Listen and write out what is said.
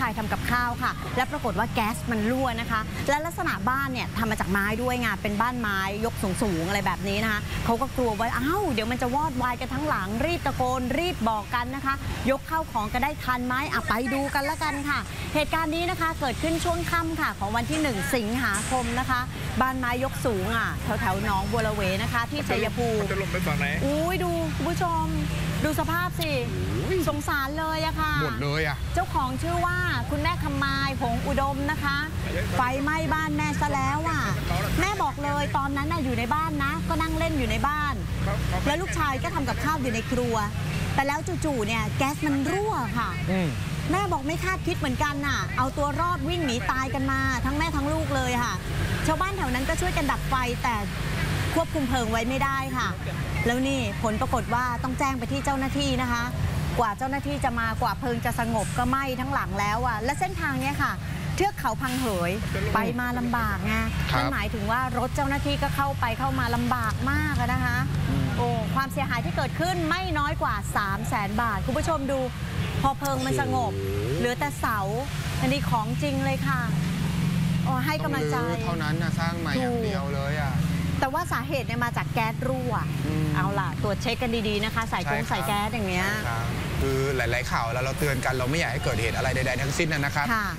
ทำกับข้าวค่ะและปรากฏว่าแก๊สมันรั่วนะคะและลักษณะบ้านเนี่ยทำมาจากไม้ด้วยไงเป็นบ้านไม้ยกสูงๆอะไรแบบนี้นะคะเขาก็กลัวว่าเดี๋ยวมันจะวอดวายกันทั้งหลังรีบตะโกนรีบบอกกันนะคะยกข้าวของกันได้ทันไหมไปดูกันละกันค่ะเหตุการณ์นี้นะคะเกิดขึ้นช่วงค่ำค่ะของวันที่1 สิงหาคมนะคะบ้านไม้ยกสูงแถวหนองบัวระเวนะคะที่ชัยภูมิจะลงไปฝั่งไหนดูคุณผู้ชมดูสภาพสิสงสารเลยอะค่ะหมดเลยเจ้าของชื่อว่าคุณแม่คำมายผงอุดมนะคะไฟไหม้บ้านแม่ซะแล้วแม่บอกเลยตอนนั้นอยู่ในบ้านนะก็นั่งเล่นอยู่ในบ้านแล้วลูกชายก็ทำกับข้าวอยู่ในครัวแต่แล้วจู่ๆเนี่ยแก๊สมันรั่วค่ะแม่บอกไม่คาดคิดเหมือนกันเอาตัวรอดวิ่งหนีตายกันมาทั้งแม่ทั้งลูกเลยค่ะชาวบ้านแถวนั้นก็ช่วยกันดับไฟแต่ควบคุมเพลิงไว้ไม่ได้ค่ะแล้วนี่ผลปรากฏว่าต้องแจ้งไปที่เจ้าหน้าที่นะคะกว่าเจ้าหน้าที่จะมากว่าเพลิงจะสงบก็ไหม้ทั้งหลังแล้วและเส้นทางนี้ค่ะเทือกเขาพังเหยไปมาลำบากไงนั่นหมายถึงว่ารถเจ้าหน้าที่ก็เข้ามาลำบากมากนะคะความเสียหายที่เกิดขึ้นไม่น้อยกว่า 300,000 บาทคุณผู้ชมดูพอเพลิงมันสงบเหลือแต่เสาอันนี้ของจริงเลยค่ะให้กำลังใจเท่านั้นสร้างใหม่อย่างเดียวเลยแต่ว่าสาเหตุเนี่ยมาจากแก๊สรั่วเอาล่ะตรวจเช็คกันดีๆนะคะใส่กงใส่แก๊สอย่างเงี้ยคือหลายๆข่าวแล้วเราเตือนกันเราไม่อยากให้เกิดเหตุอะไรใดๆทั้งสิ้นนะครับ